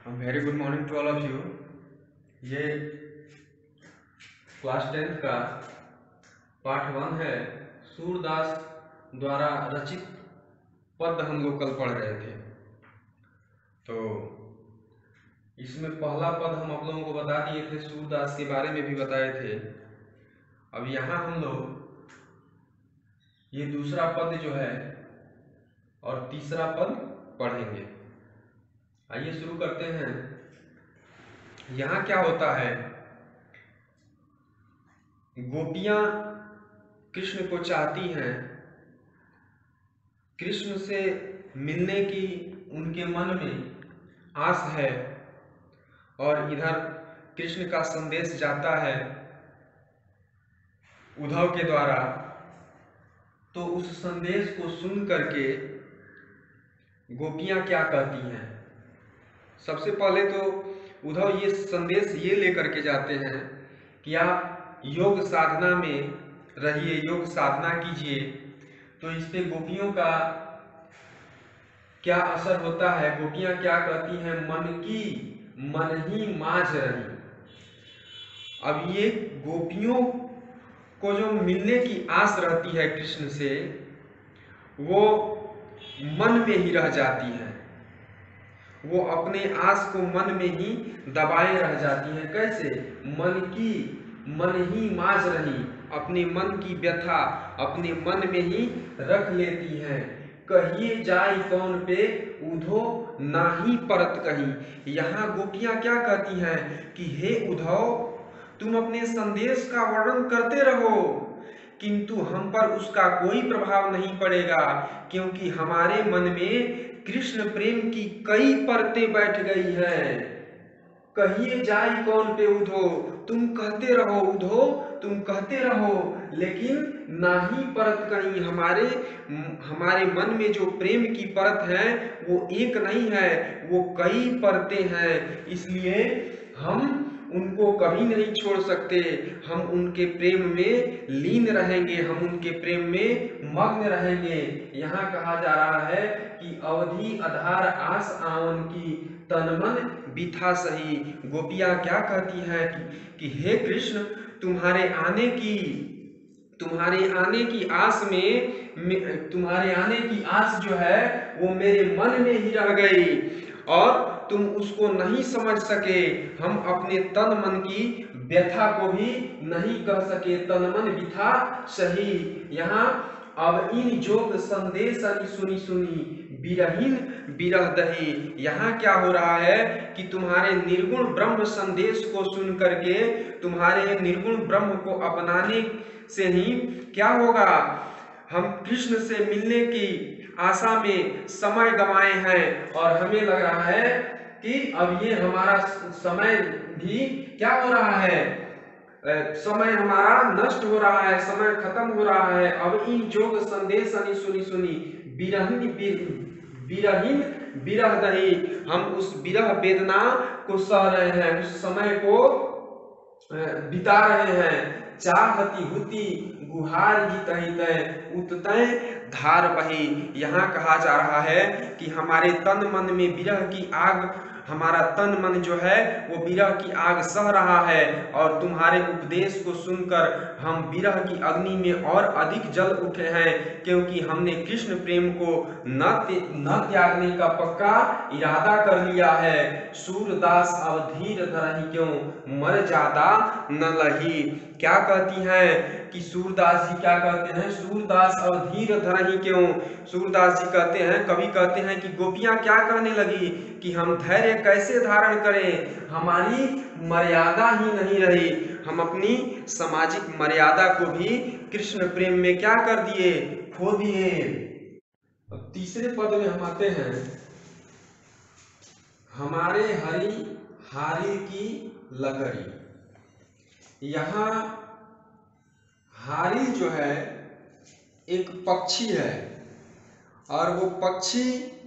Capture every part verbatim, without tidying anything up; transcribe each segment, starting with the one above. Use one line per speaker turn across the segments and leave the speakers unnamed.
Very good morning to all of you. ये class tenth का part one है। सूरदास द्वारा रचित पद हम लोग कल पढ़ रहे थे। तो इसमें पहला पद हम आप लोगों को बता दिए थे, सूरदास के बारे में भी बताए थे। अब यहाँ हम लोग ये दूसरा पद जो है और तीसरा पद पढ़ेंगे। आइए शुरू करते हैं। यहाँ क्या होता है, गोपियां कृष्ण को चाहती हैं, कृष्ण से मिलने की उनके मन में आस है और इधर कृष्ण का संदेश जाता है उद्धव के द्वारा। तो उस संदेश को सुन करके गोपियां क्या कहती हैं, सबसे पहले तो उद्धव ये संदेश ये लेकर के जाते हैं कि आप योग साधना में रहिए, योग साधना कीजिए। तो इस पे गोपियों का क्या असर होता है, गोपियां क्या कहती हैं, मन की मन ही माझ रही। अब ये गोपियों को जो मिलने की आस रहती है कृष्ण से, वो मन में ही रह जाती है, वो अपने आस को मन में ही दबाए रह जाती हैं। कैसे? मन की मन ही माझ रही, अपने मन की व्यथा अपने मन में ही रख लेती हैं। कहिए जाय कौन पे उद्धो नाही परत कहीं। यहाँ गोपियां क्या कहती हैं कि हे उद्धव, तुम अपने संदेश का वर्णन करते रहो किंतु हम पर उसका कोई प्रभाव नहीं पड़ेगा, क्योंकि हमारे मन में कृष्ण प्रेम की कई परतें बैठ गई हैं। कहिए जाय कौन पे उद्धो, तुम कहते रहो उद्धो, तुम कहते रहो, लेकिन नाही परत कहीं। हमारे हमारे मन में जो प्रेम की परत है वो एक नहीं है, वो कई परतें हैं। इसलिए हम उनको कभी नहीं छोड़ सकते, हम उनके प्रेम में लीन रहेंगे, हम उनके प्रेम में मग्न रहेंगे। यहाँ कहा जा रहा है कि अवधि आधार आस आवन की तन मन बिथा सही। गोपियां क्या कहती हैं कि, कि हे कृष्ण, तुम्हारे आने की तुम्हारे आने की आस में तुम्हारे आने की आस जो है वो मेरे मन में ही रह गई और तुम उसको नहीं समझ सके। हम अपने तन मन की व्यथा को भी नहीं कह सके, तन मन बिथा सही। यहाँ अब इन जोग संदेश सुनी सुनी बिरहीन बिरह दही। यहाँ क्या हो रहा है कि तुम्हारे निर्गुण ब्रह्म संदेश को सुन करके, तुम्हारे निर्गुण ब्रह्म को अपनाने से ही क्या होगा, हम कृष्ण से मिलने की आशा में समय गंवाए हैं और हमें लग रहा है कि अब ये हमारा समय भी क्या हो रहा है, समय हमारा नष्ट हो रहा है, समय खत्म हो रहा है। अब इन जोग संदेश सुनी सुनी बिरहीन बिरहीन बिरह दही, हम उस बिरह वेदना को सह रहे हैं, उस समय को बिता रहे हैं। चाहती हुती गुहार गीत हित उततय धार बही। यहाँ कहा जा रहा है कि हमारे तन मन में विरह की आग, हमारा तन मन जो है वो विरह की आग सह रहा है और तुम्हारे उपदेश को सुनकर हम विरह की अग्नि में और अधिक जल उठे हैं, क्योंकि हमने कृष्ण प्रेम को न न त्यागने का पक्का इरादा कर लिया है। सूरदास अवधीर धरहि क्यों मर ज्यादा न लही। क्या कहती हैं कि सूरदास जी क्या कहते हैं, सूरदास अवधीर धरहि क्यों। सूरदास जी कहते हैं, कवि कहते हैं कि गोपियां क्या कहने लगी कि हम धैर्य कैसे धारण करें, हमारी मर्यादा ही नहीं रही, हम अपनी सामाजिक मर्यादा को भी कृष्ण प्रेम में क्या कर दिए, खो दिए। अब तीसरे पद में हम आते हैं, हमारे हरि हारी की लकड़ी। यहाँ हारी जो है एक पक्षी है और वो पक्षी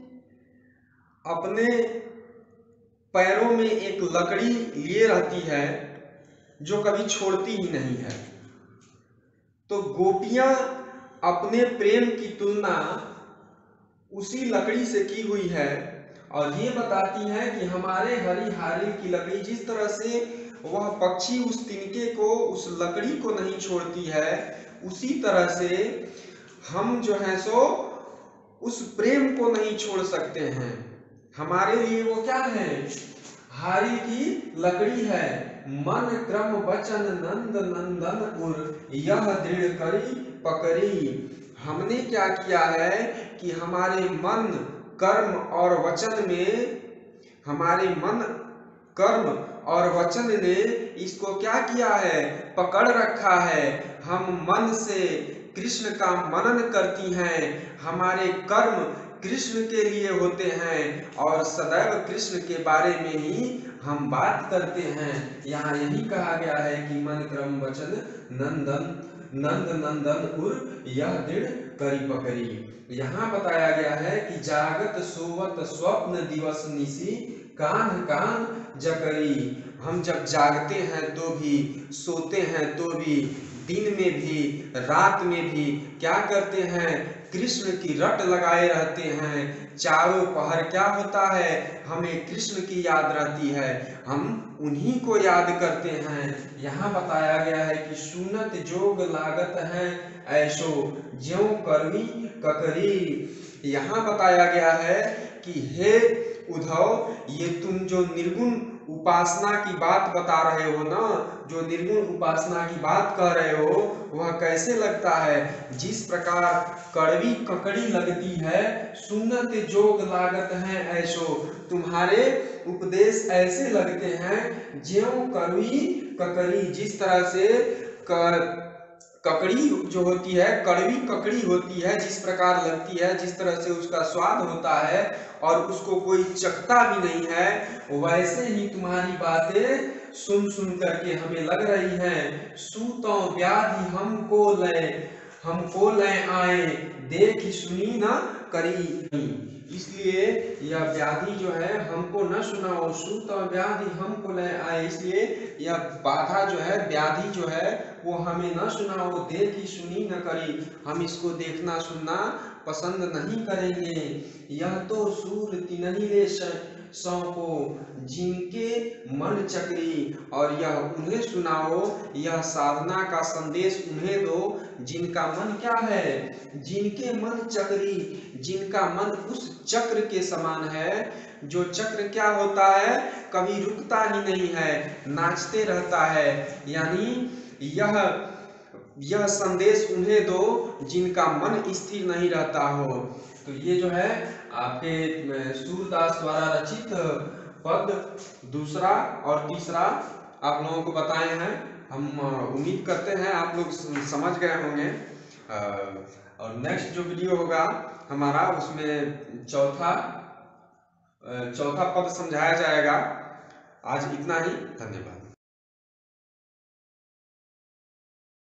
अपने पैरों में एक लकड़ी लिए रहती है जो कभी छोड़ती ही नहीं है। तो गोपियां अपने प्रेम की तुलना उसी लकड़ी से की हुई है और ये बताती है कि हमारे हरिहारिल की लकड़ी, जिस तरह से वह पक्षी उस तिनके को, उस लकड़ी को नहीं छोड़ती है, उसी तरह से हम जो है सो उस प्रेम को नहीं छोड़ सकते हैं। हमारे लिए वो क्या है? हारी की लकड़ी है। मन क्रम वचन नंद नंदन उर, यह दृढ़ करी पकड़ी। हमने क्या किया है कि हमारे मन, कर्म और वचन में, हमारे मन, कर्म और वचन ने इसको क्या किया है? पकड़ रखा है। हम मन से कृष्ण का मनन करती हैं, हमारे कर्म कृष्ण के लिए होते हैं और सदैव कृष्ण के बारे में ही हम बात करते हैं। यहाँ यही कहा गया है कि मन क्रम वचन नंदन नंद नंदन उर, यह दृढ़ करी पकड़ी। यहाँ बताया गया है कि जागत सोवत स्वप्न दिवस निशी, कान कान जकरी। हम जब जागते हैं तो भी, सोते हैं तो भी, दिन में भी, रात में भी क्या करते हैं? कृष्ण की रट लगाए रहते हैं। चारों पहर क्या होता है? हमें कृष्ण की याद रहती है, हम उन्हीं को याद करते हैं। यहाँ बताया गया है कि सुनत जोग लागत है ऐसो, ज्यों करवी ककरी। यहाँ बताया गया है कि हे उद्धव, ये तुम जो निर्गुण उपासना की बात बता रहे हो ना, जो निर्गुण उपासना की बात कह रहे हो, वह कैसे लगता है? जिस प्रकार कड़वी ककड़ी लगती है, सुनत जोग लागत है ऐसो, तुम्हारे उपदेश ऐसे लगते हैं ज्यों कड़वी ककड़ी। जिस तरह से कर ककड़ी जो होती है, कड़वी ककड़ी होती है, जिस प्रकार लगती है, जिस तरह से उसका स्वाद होता है और उसको कोई चखता भी नहीं है, वैसे ही तुम्हारी बातें सुन सुन करके हमें लग रही हैं। सूतों व्याधि हमको लय, हमको लय आए, देख सुनी ना करी। इसलिए यह व्याधि जो है हमको न सुनाओ, सूत व्याधि हमको लय आए। इसलिए यह बाधा जो है, व्याधि जो है, वो हमें न सुनाओ, देखी सुनी न करी। हम इसको देखना सुनना पसंद नहीं करेंगे। यह तो सूर तिनहि ले सौंपो, जिनके मन चक्री। और यह उन्हें सुनाओ, यह साधना का संदेश उन्हें दो जिनका मन क्या है? जिनके मन चक्री, जिनका मन उस चक्र के समान है, जो चक्र क्या होता है? कभी रुकता ही नहीं है, नाचते रहता है। यानी यह यह संदेश उन्हें दो जिनका मन स्थिर नहीं रहता हो। तो ये जो है आपके सूरदास द्वारा रचित पद दूसरा और तीसरा आप लोगों को बताए हैं। हम उम्मीद करते हैं आप लोग समझ गए होंगे। और नेक्स्ट जो वीडियो होगा हमारा, उसमें चौथा चौथा पद समझाया जाएगा। आज इतना ही, धन्यवाद।